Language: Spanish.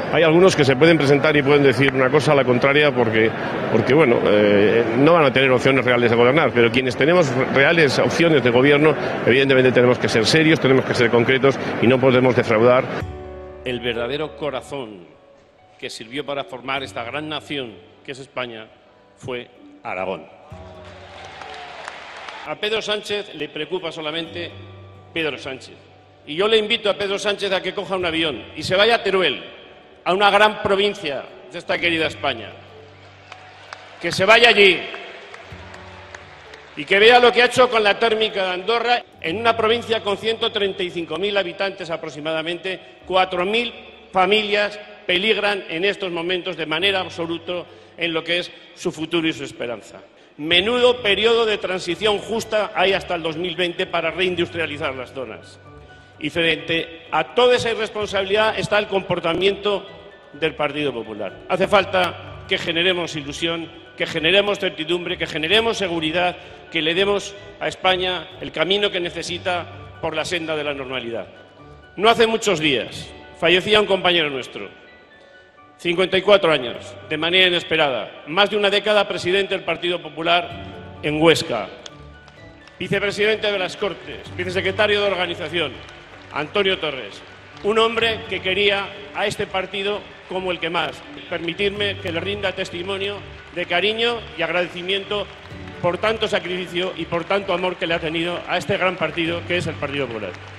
Hay algunos que se pueden presentar y pueden decir una cosa a la contraria porque bueno, no van a tener opciones reales de gobernar, pero quienes tenemos reales opciones de gobierno, evidentemente tenemos que ser serios, tenemos que ser concretos y no podemos defraudar. El verdadero corazón que sirvió para formar esta gran nación que es España fue Aragón. A Pedro Sánchez le preocupa solamente Pedro Sánchez. Y yo le invito a Pedro Sánchez a que coja un avión y se vaya a Teruel, a una gran provincia de esta querida España. Que se vaya allí y que vea lo que ha hecho con la térmica de Andorra, en una provincia con 135.000 habitantes aproximadamente. 4.000 familias peligran en estos momentos de manera absoluta en lo que es su futuro y su esperanza. Menudo periodo de transición justa hay hasta el 2020 para reindustrializar las zonas. Y frente a toda esa irresponsabilidad está el comportamiento del Partido Popular. Hace falta que generemos ilusión, que generemos certidumbre, que generemos seguridad, que le demos a España el camino que necesita por la senda de la normalidad. No hace muchos días fallecía un compañero nuestro, 54 años, de manera inesperada, más de una década presidente del Partido Popular en Huesca, vicepresidente de las Cortes, vicesecretario de organización, Antonio Torres, un hombre que quería a este partido como el que más. Permitidme que le rinda testimonio de cariño y agradecimiento por tanto sacrificio y por tanto amor que le ha tenido a este gran partido que es el Partido Popular.